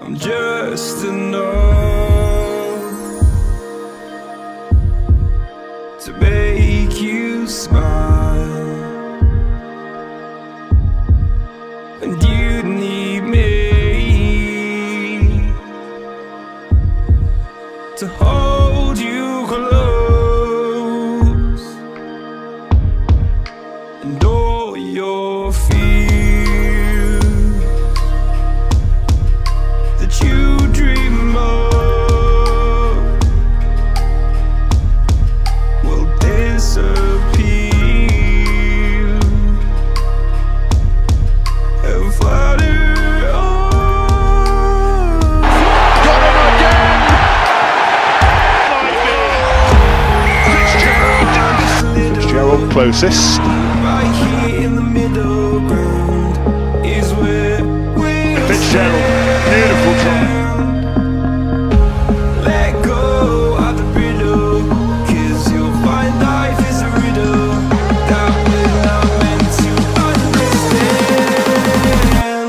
just enough to make you smile, and you need me to hold you close, and all your fears that you dream of will disappear and flutter on. Got him again! Fitzgerald closest. Right here in the middle ground is where we'll Fitzgerald, beautiful try. let go of the riddle, 'cause you'll find life is a riddle that we're not meant to understand.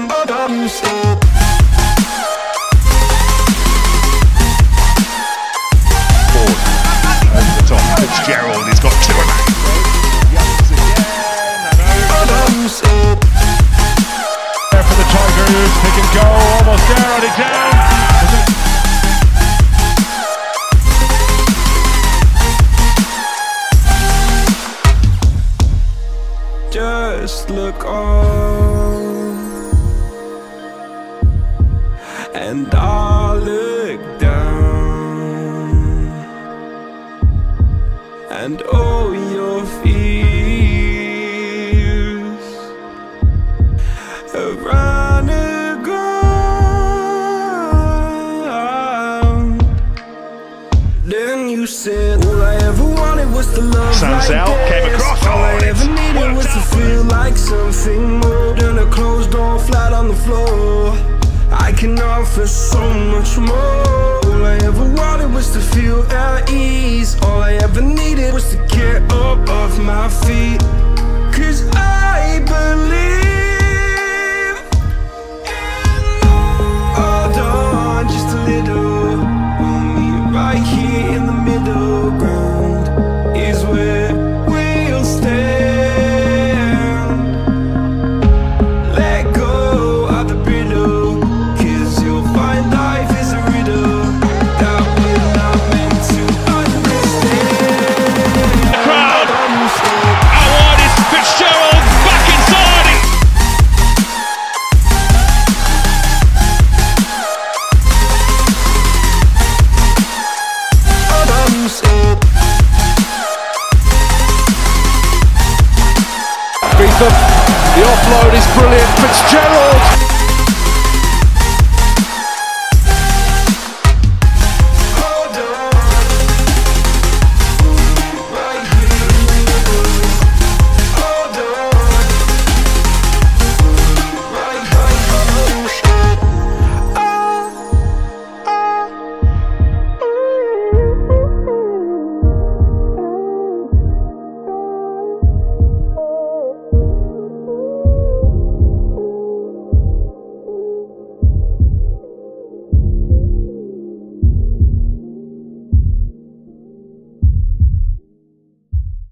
Forward, over the top. Fitzgerald, he's got two of them. There for the Tigers, pick and go, almost there, on it down. Just look on, and I'll look down, and all your fears have run aground. Then you said all I ever wanted was to love. Sounds like out, this. came across, All I ever needed was to feel like something more than a closed door flat on the floor. I can offer so much more. All I ever wanted was to feel at ease. All I ever needed was to get up off my feet, 'cause I believe. Hold on just a little, we'll meet right here in the middle ground is where we'll stand. Let go of the riddle, 'cause you'll find life is a riddle that we're not meant to understand. Crowd, how wide is Fitzgerald? Back inside it. The offload is brilliant. Fitzgerald